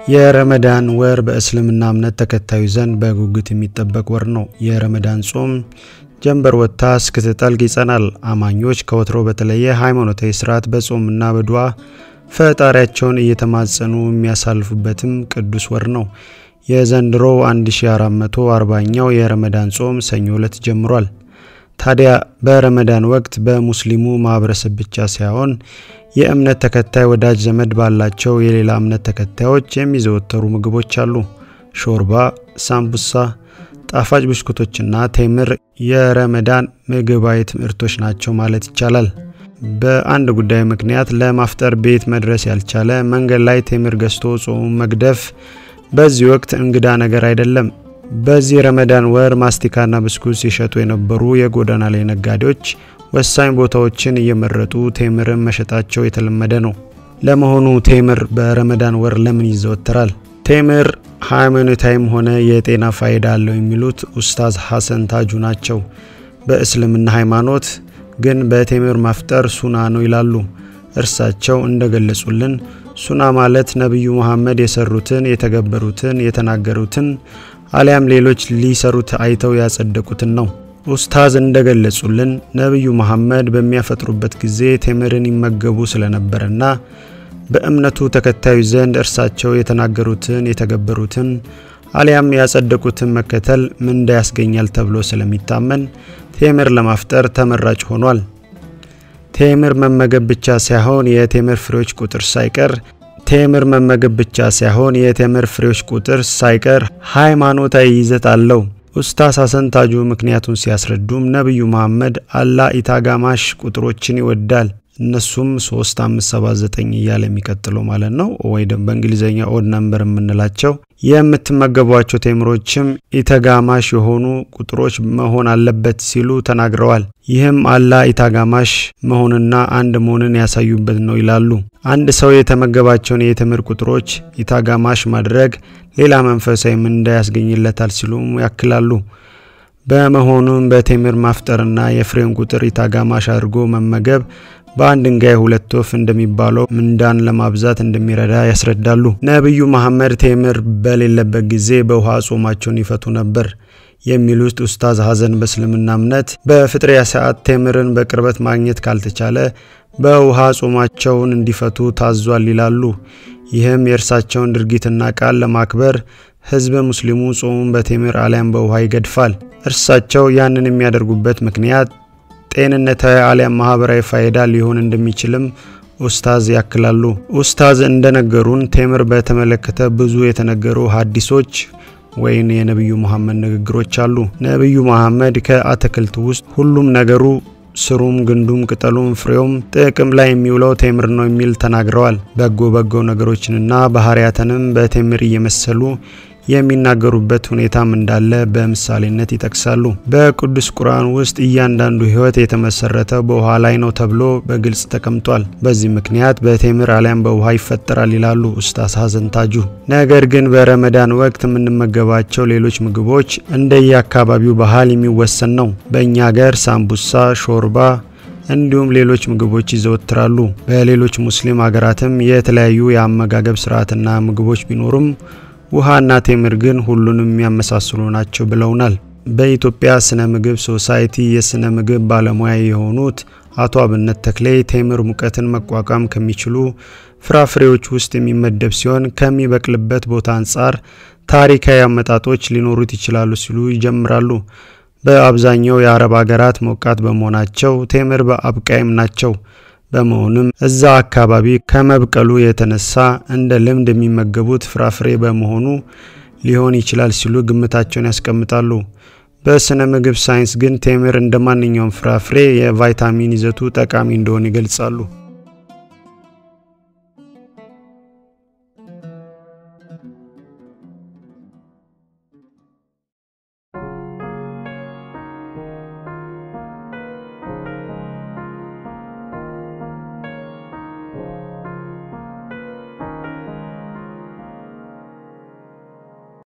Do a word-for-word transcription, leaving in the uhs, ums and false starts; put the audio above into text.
የረመዳን ወር በእስልምና እምነት ተከታዩ ዘንድ በጉጉት የሚጠበቅ ወር ነው። የረመዳን ጾም ጀንበር ወጥታ እስክትጠልቅ ይጸናል። አማኞች ከወትሮ በተለየ ሃይማኖታዊ ሥርዓት በጾምና በዱዓ ፈጣሪያቸውን እየተማጸኑ የሚያሳልፉበትም ቅዱስ ወር ነው። የዘንድሮው አንድ ሺህ አራት መቶ አርባኛው የረመዳን ጾም ሰኞ ዕለት ጀምሯል። ታዲያ በረመዳን ወቅት በሙስሊሙ ማህበረሰብ ብቻ ሳይሆን የእምነት ተከታይ ወዳጅ ዘመድ ባላቸው የሌላ እምነት ተከታዮች የሚዘወተሩ ምግቦች አሉ። ሾርባ፣ ሳምቡሳ፣ ጣፋጭ ብስኩቶችና ቴምር የረመዳን ምግባዊ ትምህርቶች ናቸው ማለት ይቻላል። በአንድ ጉዳይ ምክንያት ለማፍጠር ቤት መድረስ ያልቻለ መንገድ ላይ ቴምር ገዝቶ ጾም መግደፍ በዚህ ወቅት እንግዳ ነገር አይደለም። በዚህ ረመዳን ወር ማስቲካና ብስኩት ሲሸጡ የነበሩ የጎዳና ላይ ነጋዴዎች ወሳኝ ቦታዎችን እየመረጡ ቴምርን መሸጣቸው የተለመደ ነው። ለመሆኑ ቴምር በረመዳን ወር ለምን ይዘወተራል? ቴምር ሃይማኖታዊም ሆነ የጤና ፋይዳ አለው የሚሉት ኡስታዝ ሐሰን ታጁ ናቸው። በእስልምና ሃይማኖት ግን በቴምር ማፍጠር ሱና ነው ይላሉ። እርሳቸው እንደገለጹልን ሱና ማለት ነብዩ መሐመድ የሰሩትን፣ የተገበሩትን፣ የተናገሩትን አሊያም ሌሎች ሊሰሩት አይተው ያጸደቁትን ነው። ኡስታዝ እንደገለጹልን ነብዩ መሐመድ በሚያፈጥሩበት ጊዜ ቴምርን ይመገቡ ስለነበርና በእምነቱ ተከታዩ ዘንድ እርሳቸው የተናገሩትን፣ የተገበሩትን አሊያም ያጸደቁትን መከተል ምንዳ ያስገኛል ተብሎ ስለሚታመን ቴምር ለማፍጠር ተመራጭ ሆኗል። ቴምር መመገብ ብቻ ሳይሆን የቴምር ፍሬዎች ቁጥር ሳይቀር ቴምር መመገብ ብቻ ሳይሆን የቴምር ፍሬዎች ቁጥር ሳይቀር ሃይማኖታዊ ይዘት አለው። ኡስታዝ ሐሰን ታጁ ምክንያቱን ሲያስረዱም ነብዩ መሐመድ አላህ ኢታጋማሽ ቁጥሮችን ይወዳል። እነሱም ሶስት አምስት ሰባት ዘጠኝ እያለ የሚቀጥለው ማለት ነው፣ ወይ ደግሞ በእንግሊዘኛ ኦድ ነምበር የምንላቸው የምትመገቧቸው ቴምሮችም ኢታጋማሽ የሆኑ ቁጥሮች መሆን አለበት ሲሉ ተናግረዋል። ይህም አላህ ኢታጋማሽ መሆንና አንድ መሆንን ያሳዩበት ነው ይላሉ። አንድ ሰው የተመገባቸውን የቴምር ቁጥሮች ኢታጋማሽ ማድረግ ሌላ መንፈሳዊ ምንዳ ያስገኝለታል ሲሉም ያክላሉ። በመሆኑም በቴምር ማፍጠርና የፍሬውን ቁጥር ኢታጋማሽ አድርጎ መመገብ በአንድ ድንጋይ ሁለት ወፍ እንደሚባለው ምንዳን ለማብዛት እንደሚረዳ ያስረዳሉ። ነብዩ መሐመድ ቴምር በሌለበት ጊዜ በውሃ ጾማቸውን ይፈቱ ነበር የሚሉት ኡስታዝ ሐሰን በእስልምና እምነት በፍጥሪያ ሰዓት ቴምርን በቅርበት ማግኘት ካልተቻለ በውሃ ጾማቸውን እንዲፈቱ ታዟል ይላሉ። ይህም የእርሳቸውን ድርጊትና ቃል ለማክበር ህዝበ ሙስሊሙ ጾሙን በቴምር አሊያም በውሃ ይገድፋል። እርሳቸው ያንን የሚያደርጉበት ምክንያት ጤንነታዊ አሊያም ማህበራዊ ፋይዳ ሊሆን እንደሚችልም ኡስታዝ ያክላሉ። ኡስታዝ እንደነገሩን ቴምር በተመለከተ ብዙ የተነገሩ ሐዲሶች ወይን የነብዩ መሐመድ ንግግሮች አሉ። ነብዩ መሐመድ ከአትክልት ውስጥ ሁሉም ነገሩ ስሩም፣ ግንዱም፣ ቅጠሉም፣ ፍሬውም ጥቅም ላይ የሚውለው ቴምር ነው የሚል ተናግረዋል። በጎ በጎ ነገሮችንና ባህሪያትንም በቴምር እየመሰሉ የሚናገሩበት ሁኔታም እንዳለ በምሳሌነት ይጠቅሳሉ። በቅዱስ ቁርአን ውስጥ እያንዳንዱ ህይወት የተመሰረተው በውሃ ላይ ነው ተብሎ በግልጽ ተቀምጧል። በዚህ ምክንያት በቴምር አሊያም በውሃ ይፈጠራል ይላሉ ኡስታዝ ሐሰን ታጁ። ነገር ግን በረመዳን ወቅት የምንመገባቸው ሌሎች ምግቦች እንደየአካባቢው ባህል የሚወሰን ነው። በእኛ ሀገር ሳምቡሳ፣ ሾርባ እንዲሁም ሌሎች ምግቦች ይዘወትራሉ። በሌሎች ሙስሊም ሀገራትም የተለያዩ የአመጋገብ ስርዓትና ምግቦች ቢኖሩም ውሃና ቴምር ግን ሁሉንም የሚያመሳስሉ ናቸው ብለውናል። በኢትዮጵያ ስነ ምግብ ሶሳይቲ የስነ ምግብ ባለሙያ የሆኑት አቶ አብነት ተክሌ ቴምር ሙቀትን መቋቋም ከሚችሉ ፍራፍሬዎች ውስጥ የሚመደብ ሲሆን ከሚበቅልበት ቦታ አንፃር ታሪካዊ አመጣጦች ሊኖሩት ይችላሉ ሲሉ ይጀምራሉ። በአብዛኛው የአረብ ሀገራት ሞቃት በመሆናቸው ቴምር በአብቃይም ናቸው። በመሆኑም እዛ አካባቢ ከመብቀሉ የተነሳ እንደ ልምድ የሚመገቡት ፍራፍሬ በመሆኑ ሊሆን ይችላል ሲሉ ግምታቸውን ያስቀምጣሉ። በስነ ምግብ ሳይንስ ግን ቴምር እንደማንኛውም ፍራፍሬ የቫይታሚን ይዘቱ ጠቃሚ እንደሆነ ይገልጻሉ።